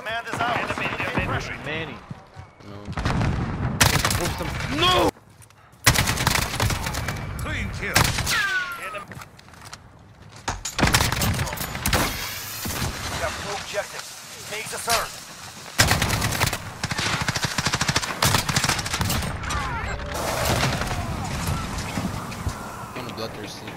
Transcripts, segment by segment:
Command is out. Manny. No! Clean kill. We have 2 objectives. Take the third. I'm bloodthirsty.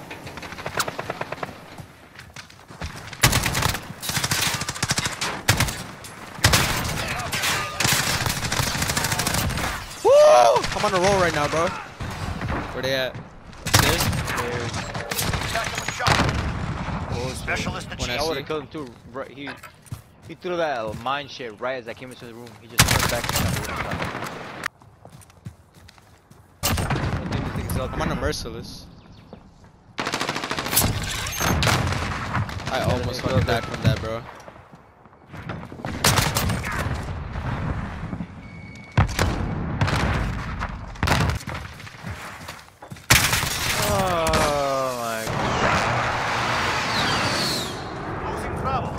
Woo! I'm on a roll right now, bro. Where they at? Upstairs? Specialist I achieved. would have killed him too. Right, he threw that mine shit right as I came into the room. He just went back. I'm on a merciless. I almost fucking died from that, bro. Oh my god. Losing Bravo.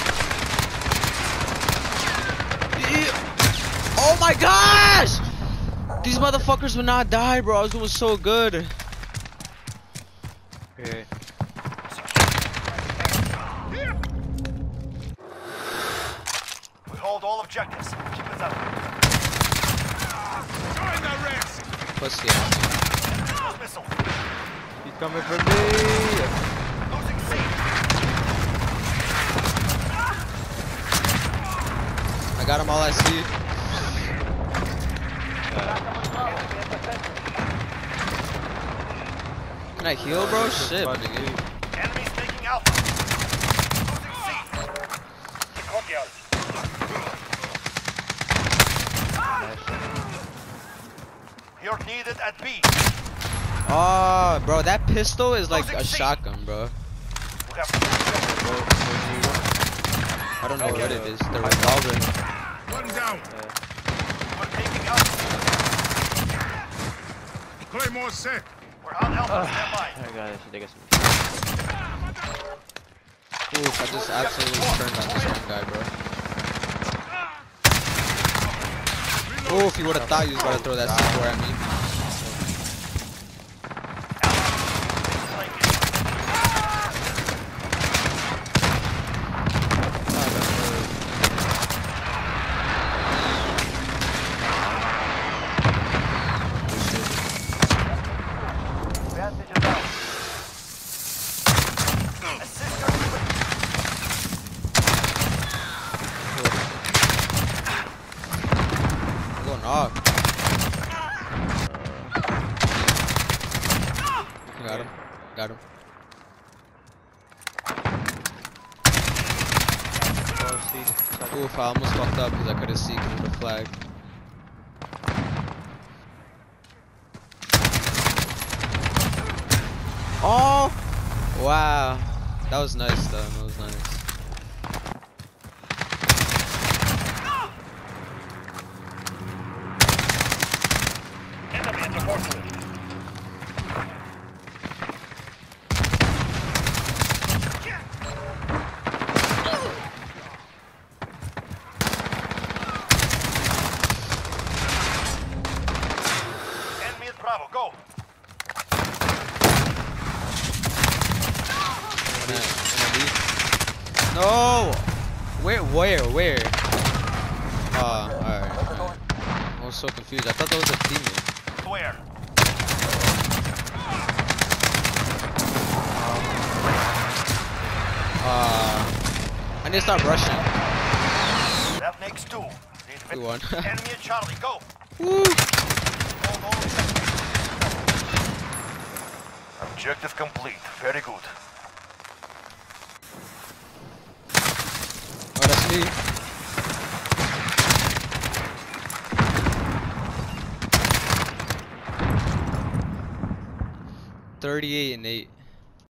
Oh my gosh! These motherfuckers would not die, bro. I was doing so good. Okay. We hold all objectives. Keep it up. Join the ranks. Pussy. Missile. He's coming for me. Losing C. I got him all I see. Can I heal, bro? Shit. Enemies taking Alpha. Losing C. Copy out. You're needed at B. Oh, bro, that pistol is like Losing a C. shotgun, bro. We have I don't know what it is. The revolver. one down. We're taking Alpha. Claymore set. We're on Alpha. Stand by. I got it. They got some. Oof, I just absolutely turned on this one guy, bro. Oof, you would have thought you was about to throw that C4 at me. Got him. Oof, I almost fucked up because I couldn't see because of the flag. Oh! Wow. That was nice though, that was nice. Bravo, go. No! Where? Alright. I was so confused. I thought that was a teammate. Where? I need to start rushing. That makes 2. 2-1. Enemy at Charlie, go. Woo! Objective complete. Very good. Oh, that's me. 38 and 8.